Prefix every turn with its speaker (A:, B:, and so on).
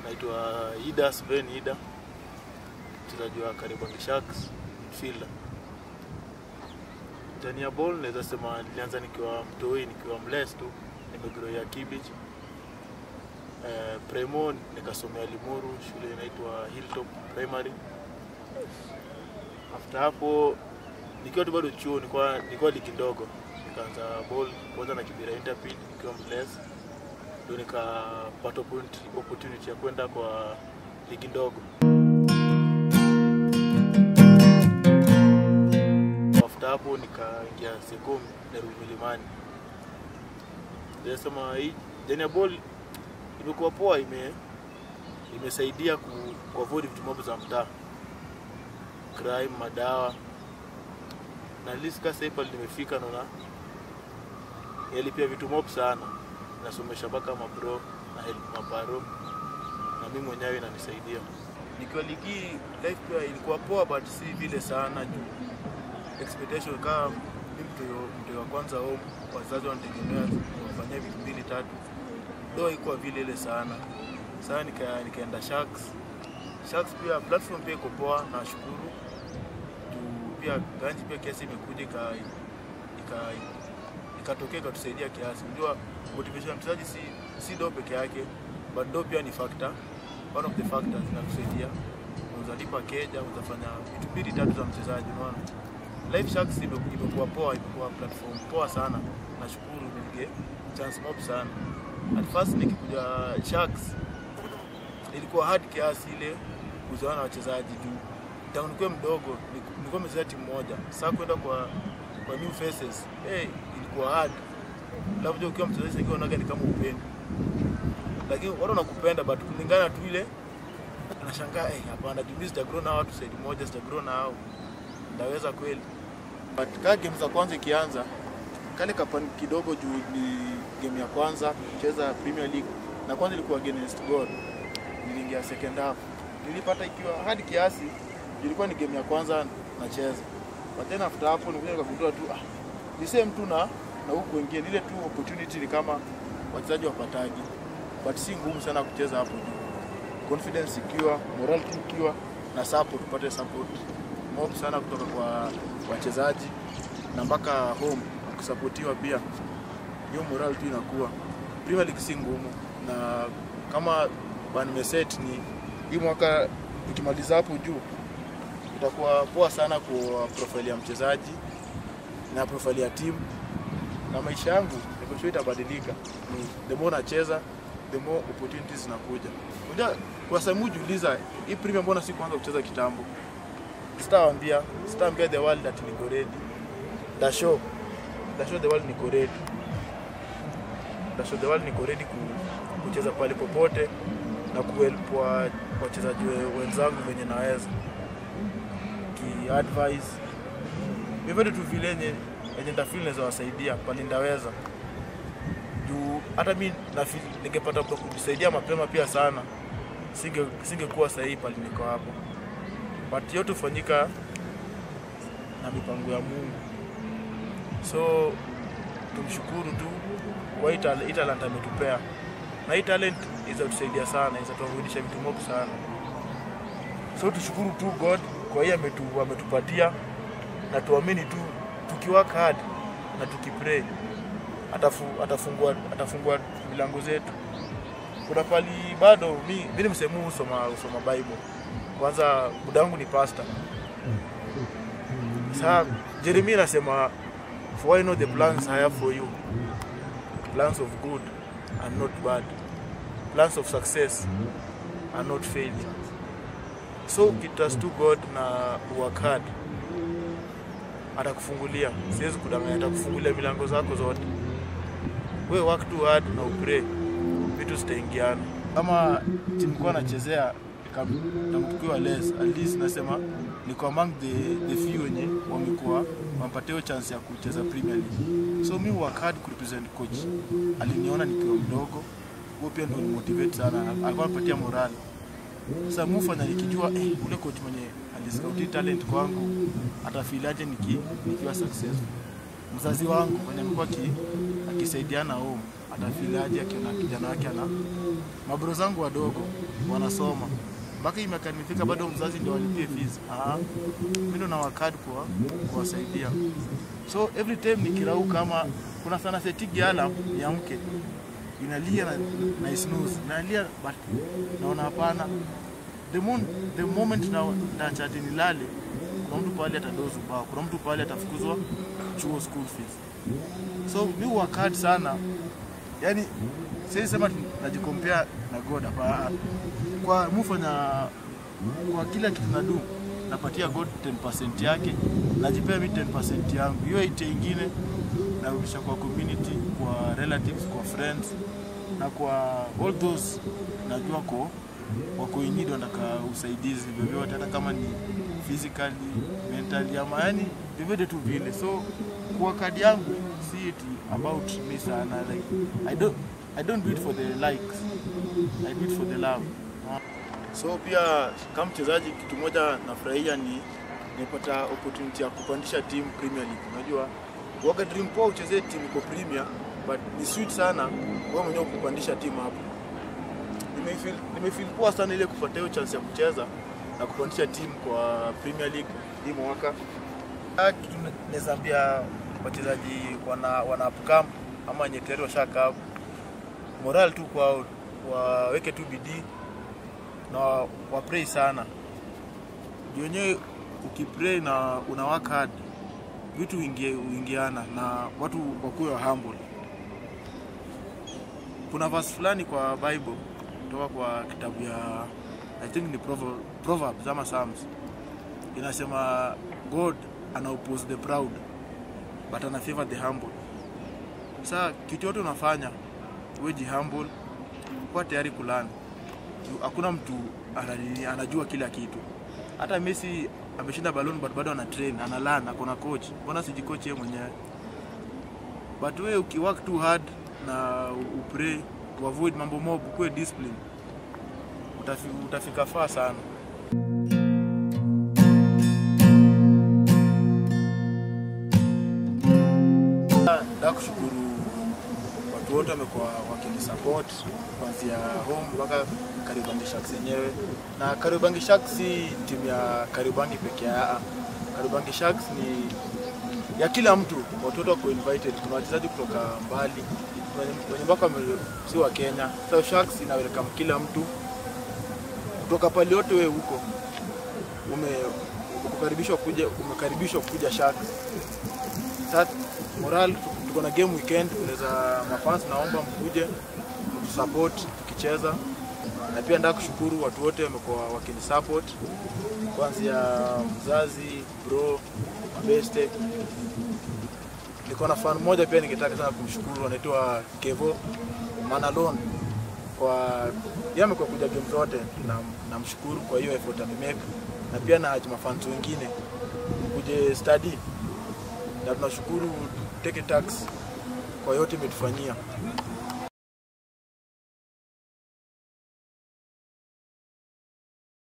A: naitwa Yidah, Sven Yidah, mchezaji wa Kariobangi Sharks, midfielder. Jani ya ball naweza sema nilianza nikiwa mtoi, nikiwa mless tu, nimegrow ya Kibich. Premo nikasomea Limuru, shule inaitwa Hilltop Primary. After hapo nikiwa tu bado chuo, nilikuwa ligi ndogo, nikaanza ball kwanza na Kibira Interpid nikiwa mless. Ndio nikapata opportunity ya kwenda kwa ligi ndogo. After hapo nikaingia Sekom Nairobi Milimani. Nasema hii jani ya ball imekuwa poa, imesaidia kuavoid vitu mob za mtaa, crime, madawa. Na liska sasa nimefika naona yalipia vitu mob sana. Nasomesha baka mabro na help maparo, na mimi mwenyewe inanisaidia. Nikiwa ligi life pia ilikuwa poa, but si vile sana juu expectation kama mtu wa kwanza home, wazazi wanategemea wafanye vitu mbili tatu, ndio ilikuwa vile ile sana. Sasa nikaenda Sharks pia platform pia iko poa, na shukuru juu pia ganji pia kiasi imekuja ikatokea kutusaidia kiasi. Unajua motivation mchezaji si do peke yake, but do pia ni factor, one of the factors zinakusaidia. Unalipa keja, utafanya vitu mbili tatu za mchezaji, unaona. Life Sharks imekuwa poa, imekuwa platform poa sana. Nashukuru nige chance mob sana. At first nikikuja Sharks ilikuwa hard kiasi ile kuzoana na wachezaji juu tangu nikiwa mdogo nilikuwa mchezaji timu moja. Sasa kwenda kwa new faces, ilikuwa hard. Labda ukiwa mchezaji sasa unaona ni kama upendi, lakini watu wanakupenda, but kulingana tu ile anashangaa hapana, mimi sitagrow na watu side moja, sitagrow na hao, ndaweza kweli. But kama game za kwanza ikianza kale kapani kidogo juu ni game ya kwanza kucheza Premier League, na kwanza ilikuwa against God, niliingia second half, nilipata ikiwa hadi kiasi, ilikuwa ni game ya kwanza nacheza. But then after hapo nilikuja nikagundua tu ni same tu na huko wengine, ile tu opportunity ni kama wachezaji wapataji, but si ngumu sana kucheza hapo. Confidence ikiwa, morale ikiwa, na support, upate support mob sana kutoka kwa wachezaji na mpaka home kusupportiwa pia, hiyo morale tu inakuwa. Premier League si ngumu, na kama nimeset ni hii mwaka nikimaliza hapo juu itakuwa poa sana kwa profile ya mchezaji na profile ya team, na maisha yangu niko sure itabadilika. The more nacheza, the more opportunities zinakuja. Unajua kwa sababu jiuliza hii Premier mbona si kuanza kucheza kitambo? Sitaambia the world that niko ready. The show the world niko ready. The world niko ready kucheza pale popote na kuhelp wachezaji wenzangu venye naweza ki advice. Hivyo tu vile yenye ndafeel naweza wasaidia pale ndaweza. Juu hata mimi ningepata kusaidia mapema pia sana, singekuwa sahihi pale niko hapo. But yote hufanyika na mipango ya Mungu. So tumshukuru tu kwa hii talent ametupea. Na hii talent izatusaidia sana, izatuarudisha vitu mob sana. So tushukuru tu God kwa hii ametupatia, na tuamini tu tukiwork hard na tukipray atafungua milango zetu. Kuna pali bado mimi msemu usoma Bible. Kwanza buda wangu ni pastor. Sasa Jeremiah anasema, for I know the plans I have for you, plans of good and not bad, plans of success and not failure. So trust to God na work hard, atakufungulia. Siwezi kudanganya, atakufungulia milango zako zote. Wewe work too hard na upray, vitu zitaingiana. Kama timu kwa nachezea kama tukiwa less, at least nasema niko among the few wenye wamekuwa wampatia chance ya kucheza Premier League. So mimi work hard ku represent coach. Aliniona nikiwa mdogo, wao pia ndio motivate sana, alikuwa anapatia morale. Sasa mfanya nikijua ule coach mwenye aliscout talent kwangu atafilaje nikiwa successful. Mzazi wangu mwenye amekuwa akisaidiana home atafilaje akiona kijana wake ana mabro zangu wadogo wanasoma mpaka imekanifika bado mzazi ndio alipie fees. Mimi ndo na wakad kwa kuwasaidia. So every time nikirauka kama kuna sana setigi alarm ya mke inalia na snooze inalia, but naona hapana, the moment na ndachati nilale, kuna mtu pale atadozu bao, kuna mtu pale atafukuzwa chuo school fees. So mimi wakad sana, yani sisi sema najikompea na God hapa kwa mfanya kwa kila kitu na do napatia God 10% yake, najipea mimi 10% yangu, hiyo 8 nyingine narudisha kwa community, kwa relatives, kwa friends na kwa all those najua wako in need, wanataka usaidizi vyovyote, hata kama ni physically, mentally, ama yani vyovyote tu vile. So kwa kadi yangu see it about me sana, like I don't do it for the likes, I do it for the love. So pia kama mchezaji kitu moja nafurahia ni nimepata opportunity ya kupandisha team Premier League. Unajua waga dream poa uchezee team kwa Premier, but ni sweet sana wewe mwenyewe kupandisha team hapo. Nimefeel poa sana ile kupata hiyo chance ya kucheza na kupandisha team kwa Premier League hii mwaka. Nezambia wachezaji wana upcome ama nyetero shaka moral tu kwa waweke tu bidii na wapray sana. Yenyewe ukipray na una work hard, vitu uingiana na watu wakuwe humble. Kuna verse fulani kwa Bible kutoka kwa kitabu ya I think ni Proverbs ama Psalms, inasema God oppose the proud but ana favor the humble. Sasa kitu yote unafanya wewe humble, kwa tayari kulana. Hakuna mtu anajua kila kitu. Hata Messi ameshinda balloon but bado ana train, analana, kuna coach. Mbona sijikoach yeye mwenyewe? But wewe ukiwork too hard na upray to avoid mambo mob, kwa discipline, utafika far sana. Nakushukuru watu wote wamekuwa wakinisupport kuanzia home mpaka Kariobangi Sharks yenyewe. Na Kariobangi Sharks si timu ya Kariobangi pekee yake. Kariobangi Sharks ni ya kila mtu, watoto wako invited. Kuna wachezaji kutoka mbali, wenye mpaka si wa Kenya. So Sharks ina welcome kila mtu kutoka pale yote wewe huko. Umekaribishwa kuja Sharks. Sasa moral tuko na game weekend, tunaweza mafans naomba mkuje mtusupport tukicheza. Na pia nataka kushukuru watu wote wamekuwa wakinisupport, kuanzia mzazi, bro, mabeste. Niko na fan mmoja pia ningetaka sana kumshukuru, anaitwa Kevo Manalon, kwa yeye amekuwa kuja game zote, na namshukuru kwa hiyo effort amemake. Na pia na mafans wengine kuje study, na tunashukuru Take Tax kwa yote umetufanyia.